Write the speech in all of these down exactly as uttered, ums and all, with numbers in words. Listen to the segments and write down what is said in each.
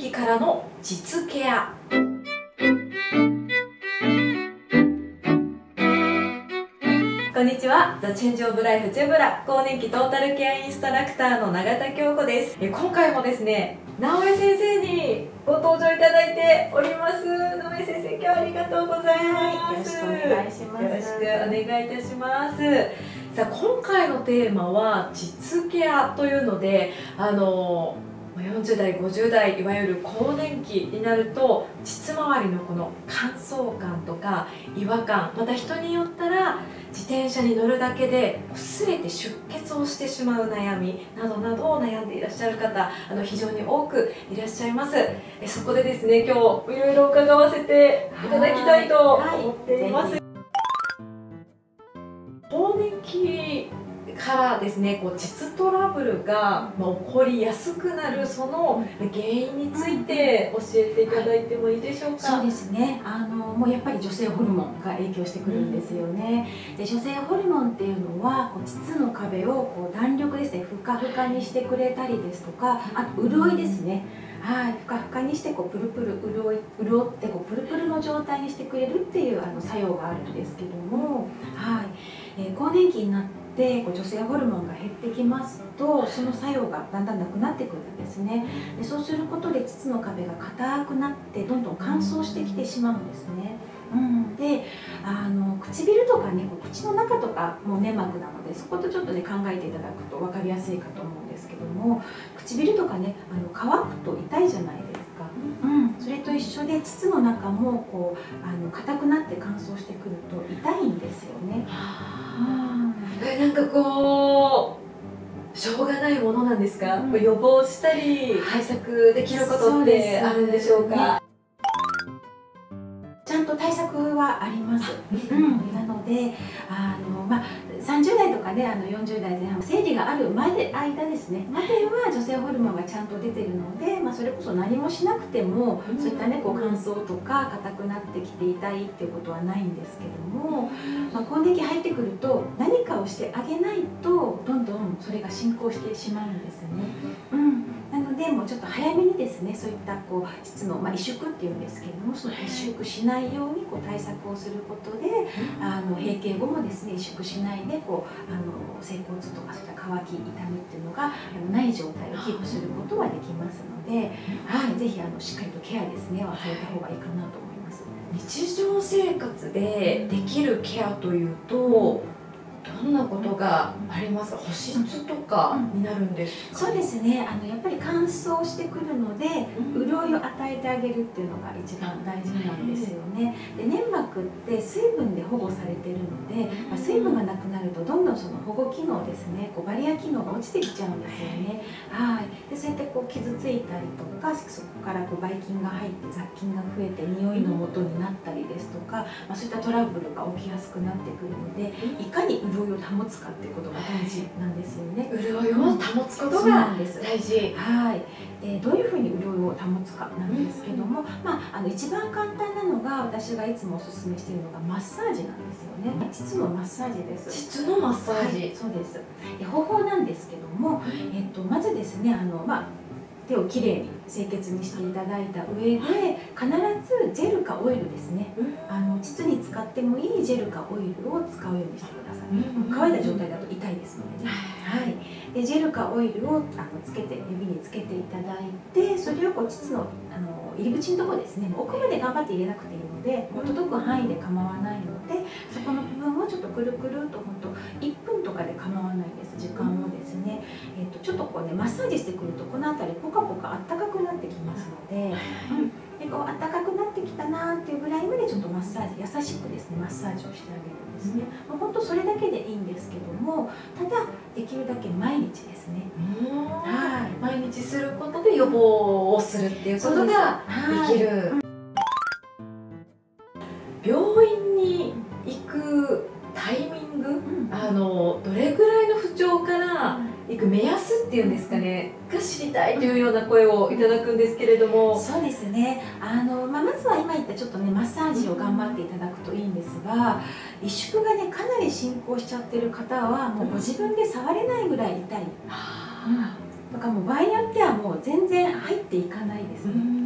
期からの膣ケア。こんにちは、ザ・チェンジ・オブ・ライフ・チェブラ更年期トータルケアインストラクターの永田京子です。え今回もですね、直江先生にご登場いただいております。直江先生、今日はありがとうございます。 はい、よろしくお願いします。 よろしくお願いいたします。さあ、今回のテーマは膣ケアというので、あのよんじゅう代ごじゅう代、いわゆる更年期になると膣周りのこの乾燥感とか違和感、また人によったら自転車に乗るだけで擦れて出血をしてしまう悩みなどなどを悩んでいらっしゃる方、あの非常に多くいらっしゃいます。えそこでですね、今日いろいろ伺わせていただきたいと思っています。更年期からですね、こう膣トラブルが、まあ、起こりやすくなるその原因について教えていただいてもいいでしょうか。 そうですね、あのもうやっぱり女性ホルモンが影響してくるんですよね。で女性ホルモンっていうのはこう膣の壁をこう弾力ですね、ふかふかにしてくれたりですとか、あと潤いですね、はい、ふかふかにしてこうプルプル潤い潤ってこうプルプルの状態にしてくれるっていうあの作用があるんですけども、はい、えー、更年期になってでこう女性ホルモンが減ってきますと、その作用がだんだんなくなってくるんですね。でそうすることで膣の壁が硬くなってどんどん乾燥してきてしまうんですね。うん、であの唇とかね、こう口の中とかも粘膜なので、そことちょっとね考えていただくと分かりやすいかと思うんですけども、唇とかね、あの乾くと痛いじゃないですか。うん、それと一緒で膣の中もこうあの硬くなって乾燥してくると痛いんですよね。 えなんかこうしょうがないものなんですか、うん、予防したり対策できることってあるんでしょうか。 ちゃんと対策はあります。うん、なのであの、まあ、さんじゅう代とかね、あのよんじゅう代前半、生理があるまで間ですねまでは女性ホルモンがちゃんと出てるので、まあ、それこそ何もしなくても、うん、そういったねこう乾燥とか硬くなってきて痛いっていうことはないんですけども、まあ、更年期入ってくると何かをしてあげないとどんどんそれが進行してしまうんですね。うん、なのでもうちょっと早めにですね、そういったこう膣の、まあ、萎縮っていうんですけれども、その萎縮しないようにこう対策をすることで、あの閉経後もですね萎縮しないでこうあの整骨とかそういった乾き痛みっていうのがない状態をキープすることはできますので、はい、ぜひあのしっかりとケアですねはされた方がいいかなと思います。 日常生活でできるケアというと、どんなことがありますか。保湿とかになるんですか。 そうですね、あのやっぱり乾燥してくるので、うん、潤いを与えてあげるっていうのが一番大事なんですよね。で粘膜って水分で保護されてるので、まあ、水分がなくなるとどんどんその保護機能ですね、こうバリア機能が落ちてきちゃうんですよね。はい、でそうやってこう傷ついたりとか、そこからこうばい菌が入って雑菌が増えて匂いの元になったりですとか、まあ、そういったトラブルが起きやすくなってくるので、いかに潤いを保つかっていうことが大事なんですよね。 潤いを保つことが大事。 はい。でどういうふうに潤いを保つかなんですけども、まああの一番簡単なのが私がいつもおすすめしているのがマッサージなんですよね。膣のマッサージです。 膣のマッサージ。 はい、そうです。で方法なんですけども、えっとまずですね、あのまあ手をきれいに清潔にしていただいた上で、必ずジェルかオイルですね、あの膣に使ってもいいジェルかオイルを使うようにしてください。乾いた状態だと痛いですのでね。はい、でジェルかオイルをあのつけて指につけていただいて、それをこう膣のあの入り口のところですね、奥まで頑張って入れなくていいので、もう届く範囲で構わないので、そこの部分をちょっとくるくると本当いっぷんとかで構わないです。時間をですね、えっとちょっとこうねマッサージしてくるとこの辺りポカポカあったかくなってきますので、うん、でこうあったかくなってきたなっていうぐらいまでちょっとマッサージ優しくですねマッサージをしてあげるんですね。もう本当それだけでいいんですけども、ただできるだけ毎日ですね。 はい、毎日することで予防をするっていうことができる。病院に行くタイミング、うん、あのどれぐらいの不調から行く目安っていうんですかね、が知りたいというような声をいただくんですけれども。 そうですね、あの、まあ、まずは今言ったちょっとねマッサージを頑張っていただくといいんですが、萎縮がねかなり進行しちゃってる方はもうご自分で触れないぐらい痛い、うん、とかもう場合によってはもう全然入っていかないですね。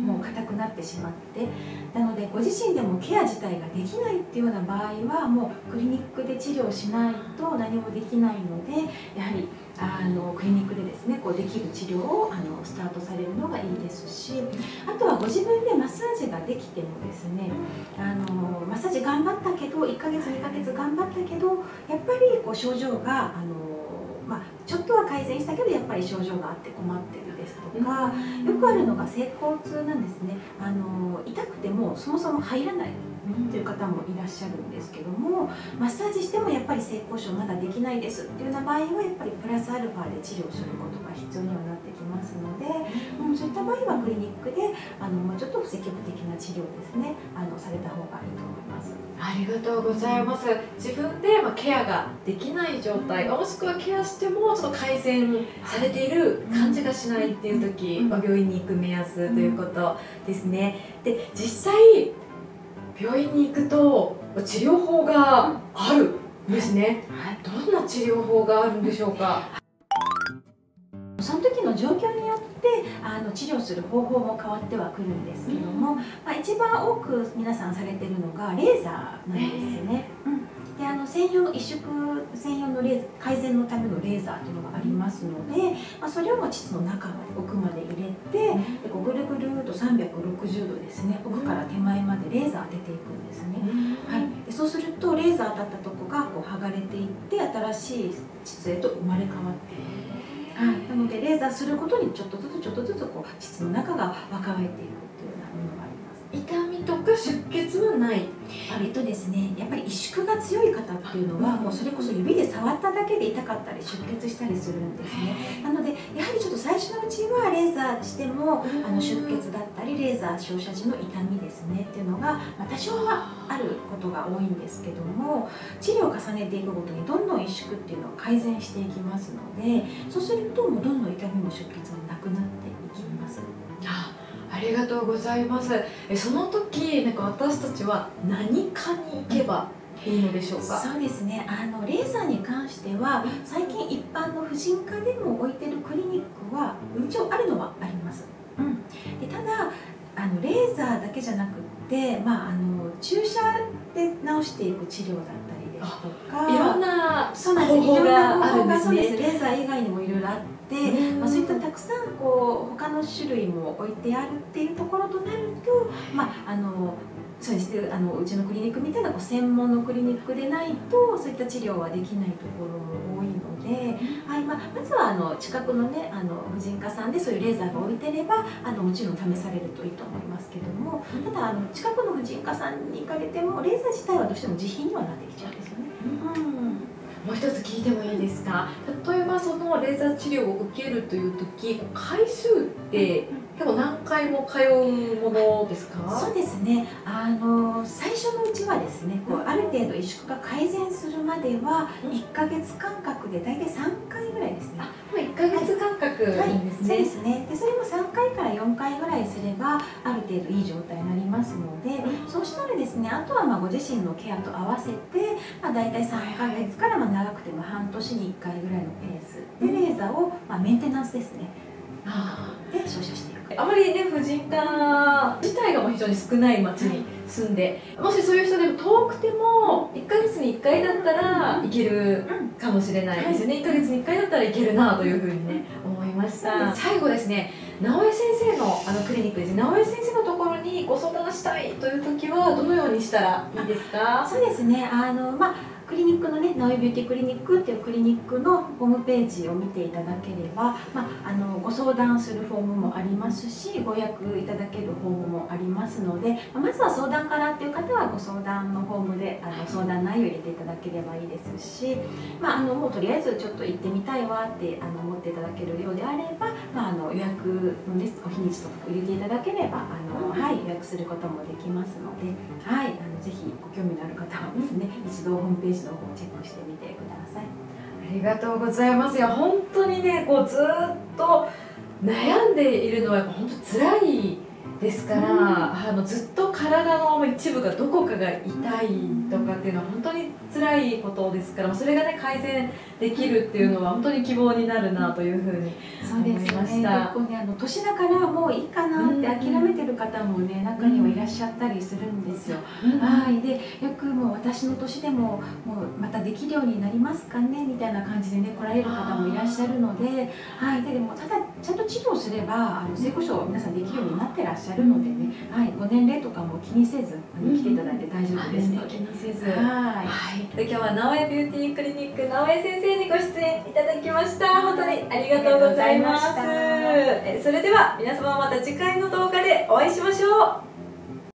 なってしまって、なのでご自身でもケア自体ができないっていうような場合はもうクリニックで治療しないと何もできないので、やはりあのクリニックでですねこうできる治療をあのスタートされるのがいいですし、あとはご自分でマッサージができてもですね、あのマッサージ頑張ったけどいっかげつにかげつ頑張ったけどやっぱりこう症状があの、まあ、ちょっとは改善したけどやっぱり症状があって困ってるですとか、よくあるのが整骨痛なんですね。あの痛くてもそもそも入らないという方もいらっしゃるんですけども、マッサージしてもやっぱり性交渉まだできないですっていうような場合はやっぱりプラスアルファで治療することが必要にはなってきますので、うん、そういった場合はクリニックであのもうちょっと積極的な治療ですねあのされた方がいいと思います。 ありがとうございます。自分でまあケアができない状態、もしくはケアしてもちょっと改善されている感じがしないっていう時、まあ、病院に行く目安ということですね。で、実際病院に行くと治療法があるんですね。どんな治療法があるんでしょうか。 その時の状況によってあの治療する方法も変わってはくるんですけども、うん、まあ、一番多く皆さんされてるのがレーザーなんですよね。うん、であの専用の萎縮専用のレーザー改善のためのレーザーというのがありますので、まあ、それを膣の中まで奥まで入れて、でこうぐるぐるとさんびゃくろくじゅうどですね、奥から手前までレーザー当てていくんですね。はい、でそうするとレーザー当たったとこがこう剥がれていって新しい膣へと生まれ変わっていく。はい、なのでレーザーすることにちょっとずつちょっとずつこう膣の中が若返っていくっていうようなものがあります。 痛みとか出血はない。 えっとですね、やっぱり萎縮が強い方っていうのはもうそれこそ指で触っただけで痛かったり出血したりするんですね。なのでやはりちょっと最初のうちはレーザーしてもあの出血だったりレーザー照射時の痛みですねっていうのが、まあ、多少はあることが多いんですけども、治療を重ねていくごとにどんどん萎縮っていうのは改善していきますので、そうするともうどんどん痛みも出血もなくなっていきます。 あありがとうございます。えその時なんか私たちは何科に行けばいいのでしょうか。 そうですね、あのレーザーに関しては最近一般の婦人科でも置いてるクリニックは一応あるのはあります。うん、でただあのレーザーだけじゃなくって、まあ、あの注射で治していく治療だったりですとか、 いろんな方法があるんですね。 レーザー以外にもいろいろあって、まあ、そういったたくさんこう他の種類も置いてあるっていうところとなると、まあ、あのそうですね、あのうちのクリニックみたいなこう専門のクリニックでないとそういった治療はできないところも多いので、はい、まあ、まずはあの近くのねあの婦人科さんでそういうレーザーが置いてればあのもちろん試されるといいと思いますけども、ただあの近くの婦人科さんに行かれてもレーザー自体はどうしても自費にはなってきちゃうんですよね。うん、 もう一つ聞いてもいいですか。例えばそのレーザー治療を受けるという時、回数って結構何回も通うものですか。 そうですね、あの最初のうちはですねこうある程度萎縮が改善するまではいっかげつかんかくで大体さんかいぐらいですね。 あ、もういっかげつかんかくなんですね。 はい、そうですね。でそれもさんかいからよんかいぐらいすればある程度いい状態になりますので、うん、そうしたらですねあとはまあご自身のケアと合わせて、まあ、大体さんかげつからまあ長くても半年にいっかいぐらいのペースでレーザーを、まあ、メンテナンスですね、で照射していく。 あまりね婦人科自体がもう非常に少ない町に住んで、もしそういう人でも遠くてもいっかげつにいっかいだったら行けるかもしれないですよね。いっかげつにいっかいだったらいけるなというふうにね思いました。最後ですね、直江先生のあのクリニックですね、直江先生のところにご相談したいという時はどのようにしたらいいですか。 そうですね、あのまあクリニックのね、直江ビューティークリニックっていうクリニックのホームページを見ていただければ、まあ、あのご相談するフォームもありますし、ご予約いただけるフォームもありますので、まずは相談からっていう方はご相談のフォームであの相談内容を入れていただければいいですし、まあ、あのもうとりあえずちょっと行ってみたいわってあの思っていただけるようであれば、まあ、あの予約の、ね、お日にちとか入れていただければあの、はい、予約することもできますので、はい、あのぜひご興味のある方はですね、一度ホームページの方をチェックしてみてください。 ありがとうございます。いや本当にねこうずっと悩んでいるのはやっぱ本当辛いですから、うん、あのずっと体の一部がどこかが痛いとかっていうのは本当に辛いことですから、それがね改善できるっていうのは本当に希望になるなというふうに思いました。 そうですね、結構ねあの年だからもういいかなって諦めてる方もね、うん、中にはいらっしゃったりするんですよ。うん、はいでよくもう私の年でももうまたできるようになりますかねみたいな感じでね来られる方もいらっしゃるので、はいででもただちゃんと治療すればあの性交渉皆さんできるようになってらっしゃるのでね、はい、ご年齢とかも気にせずあの来ていただいて大丈夫ですので、 気にせず。 はい、 はい、で今日は直江ビューティークリニック直江先生にご出演いただきました。本当にありがとうございます。それでは皆様また次回の動画でお会いしましょう。